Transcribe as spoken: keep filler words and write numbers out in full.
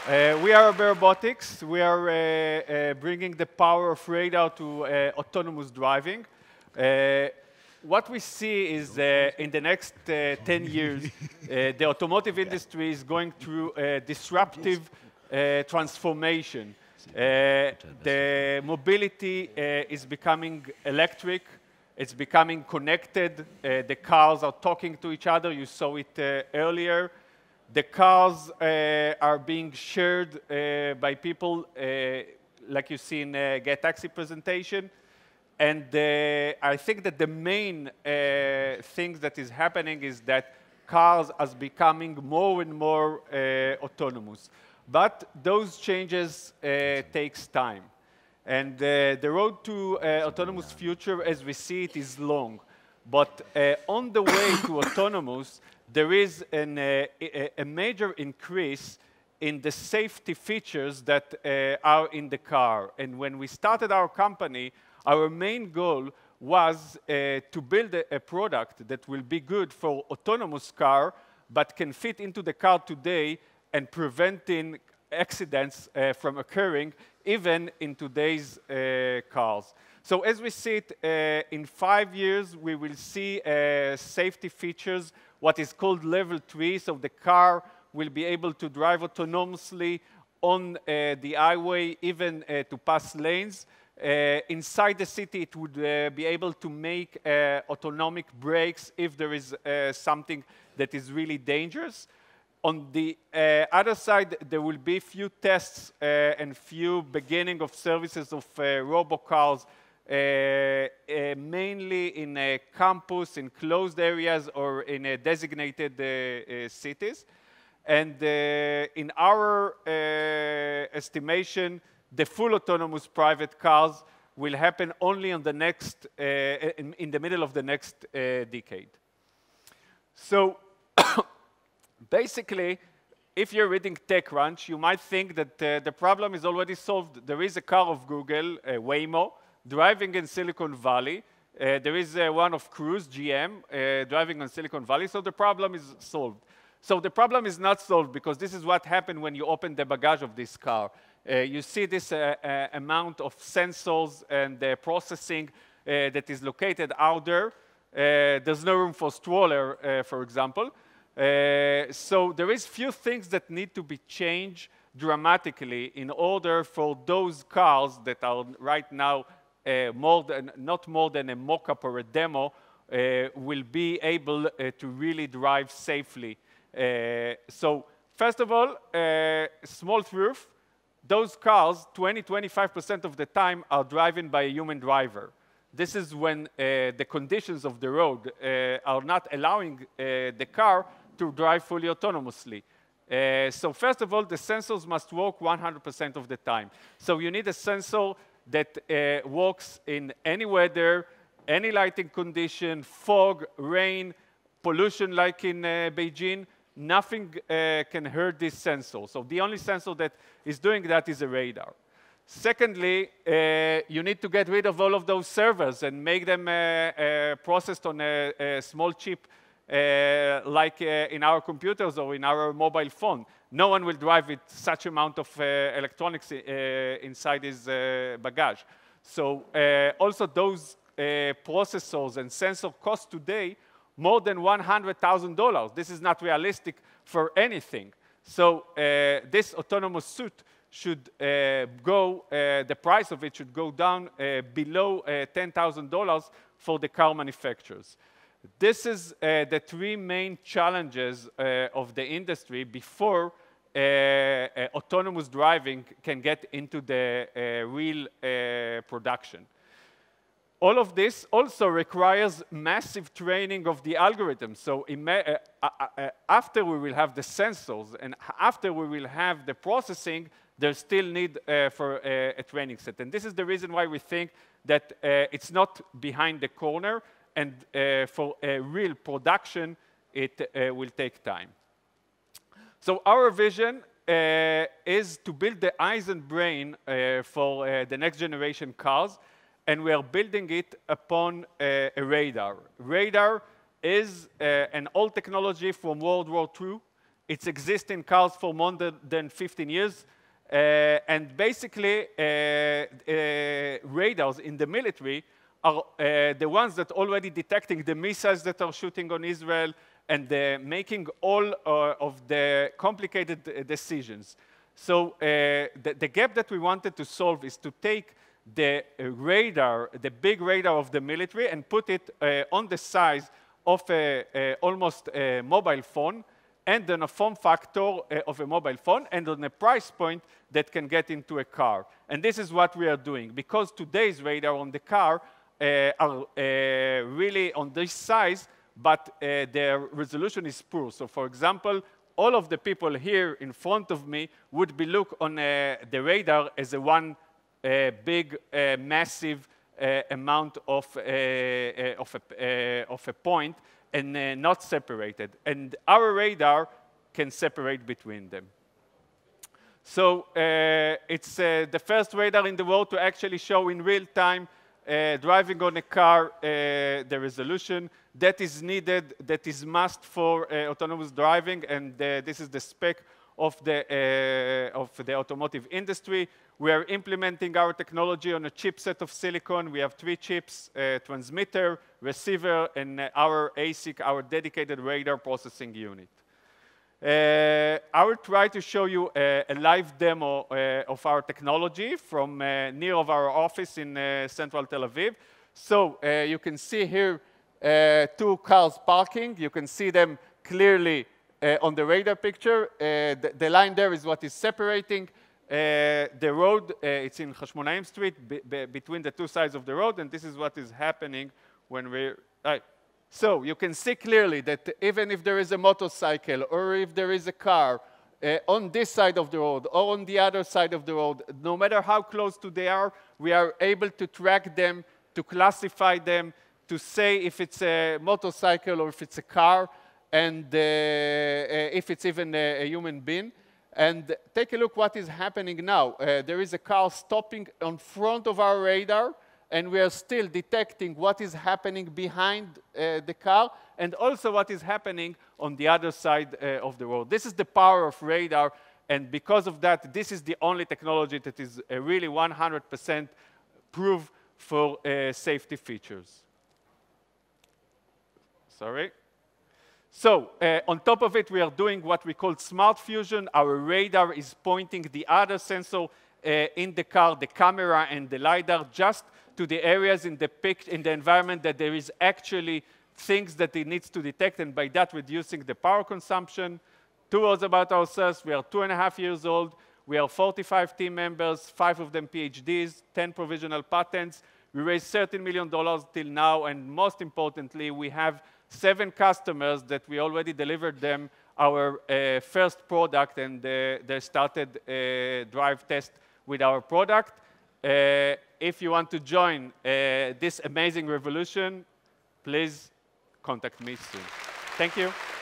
Uh, we are Arbe Robotics. We are uh, uh, bringing the power of radar to uh, autonomous driving. Uh, what we see is uh, in the next uh, ten years, uh, the automotive industry is going through a disruptive uh, transformation. Uh, the mobility uh, is becoming electric. It's becoming connected. Uh, the cars are talking to each other. You saw it uh, earlier. The cars uh, are being shared uh, by people, uh, like you see in uh, Get Taxi presentation. And uh, I think that the main uh, thing that is happening is that cars are becoming more and more uh, autonomous. But those changes uh, takes time. And uh, the road to uh, autonomous future, as we see it, is long. But uh, on the way to autonomous, there is an, uh, a major increase in the safety features that uh, are in the car. And when we started our company, our main goal was uh, to build a, a product that will be good for autonomous car, but can fit into the car today and preventing accidents uh, from occurring even in today's uh, cars. So as we see it, uh, in five years, we will see uh, safety features, what is called level three, so the car will be able to drive autonomously on uh, the highway, even uh, to pass lanes. Uh, inside the city, it would uh, be able to make uh, autonomic brakes if there is uh, something that is really dangerous. On the uh, other side, there will be few tests uh, and few beginning of services of uh, robocars, uh, uh, mainly in a campus, in closed areas, or in a designated uh, uh, cities. And uh, in our uh, estimation, the full autonomous private cars will happen only on the next, uh, in, in the middle of the next uh, decade. So basically, if you're reading TechCrunch, you might think that uh, the problem is already solved. There is a car of Google, uh, Waymo, driving in Silicon Valley. Uh, there is uh, one of Cruise, G M, uh, driving on Silicon Valley, so the problem is solved. So the problem is not solved, because this is what happened when you open the baggage of this car. Uh, you see this uh, uh, amount of sensors and uh, processing uh, that is located out there. Uh, there's no room for stroller, uh, for example. Uh, so there is few things that need to be changed dramatically in order for those cars that are right now uh, more than, not more than a mock-up or a demo, uh, will be able uh, to really drive safely. Uh, so first of all, uh, small truth, those cars, twenty, twenty-five percent of the time, are driven by a human driver. This is when uh, the conditions of the road uh, are not allowing uh, the car to drive fully autonomously. Uh, so first of all, the sensors must work one hundred percent of the time. So you need a sensor that uh, works in any weather, any lighting condition, fog, rain, pollution like in uh, Beijing. Nothing uh, can hurt this sensor. So the only sensor that is doing that is a radar. Secondly, uh, you need to get rid of all of those servers and make them uh, uh, processed on a, a small chip uh, like uh, in our computers or in our mobile phone. No one will drive with such amount of uh, electronics uh, inside his uh, baggage. So uh, also those uh, processors and sensor cost today more than one hundred thousand dollars. This is not realistic for anything. So uh, this autonomous suit should uh, go, uh, the price of it should go down uh, below uh, ten thousand dollars for the car manufacturers. This is uh, the three main challenges uh, of the industry before uh, uh, autonomous driving can get into the uh, real uh, production. All of this also requires massive training of the algorithm. So uh, uh, uh, after we will have the sensors and after we will have the processing, there's still need uh, for uh, a training set. And this is the reason why we think that uh, it's not behind the corner, and uh, for a real production, it uh, will take time. So our vision uh, is to build the eyes and brain uh, for uh, the next generation cars, and we are building it upon uh, a radar. Radar is uh, an old technology from World War Two. It's exists in cars for more than fifteen years. Uh, and basically, uh, uh, radars in the military are uh, the ones that already detecting the missiles that are shooting on Israel and uh, making all uh, of the complicated uh, decisions. So uh, the, the gap that we wanted to solve is to take the radar, the big radar of the military, and put it uh, on the size of a, a almost a mobile phone, and on a form factor uh, of a mobile phone, and on a price point that can get into a car. And this is what we are doing. Because today's radar on the car uh, are uh, really on this size, but uh, their resolution is poor. So for example, all of the people here in front of me would be look on uh, the radar as a one uh, big, uh, massive uh, amount of, uh, uh, of, a, uh, of a point, and uh, not separated. And our radar can separate between them. So uh, it's uh, the first radar in the world to actually show in real time uh, driving on a car uh, the resolution that is needed, that is must for uh, autonomous driving, and uh, this is the spec of the, uh, of the automotive industry. We are implementing our technology on a chipset of silicon. We have three chips, uh, transmitter, receiver, and uh, our A S I C, our dedicated radar processing unit. Uh, I will try to show you a, a live demo uh, of our technology from uh, near of our office in uh, central Tel Aviv. So uh, you can see here uh, two cars parking. You can see them clearly uh, on the radar picture. Uh, the, the line there is what is separating uh, the road. Uh, it's in Hashmonaim Street, be, be, between the two sides of the road, and this is what is happening when we're... Uh, So you can see clearly that even if there is a motorcycle or if there is a car uh, on this side of the road or on the other side of the road, no matter how close to they are, we are able to track them, to classify them, to say if it's a motorcycle or if it's a car, and uh, uh, if it's even a, a human being. And take a look what is happening now. Uh, there is a car stopping in front of our radar, and we are still detecting what is happening behind uh, the car, and also what is happening on the other side uh, of the road. This is the power of radar, and because of that, this is the only technology that is uh, really one hundred percent proof for uh, safety features. Sorry. So uh, on top of it, we are doing what we call smart fusion. Our radar is pointing the other sensor uh, in the car, the camera and the LiDAR, just to the areas in the, pic in the environment that there is actually things that it needs to detect, and by that reducing the power consumption. Two words about ourselves. We are two and a half years old. We are forty-five team members, five of them PhDs, ten provisional patents. We raised thirteen million dollars till now, and most importantly, we have seven customers that we already delivered them our uh, first product, and uh, they started uh, drive test with our product. Uh, if you want to join uh, this amazing revolution, please contact me soon. Thank you.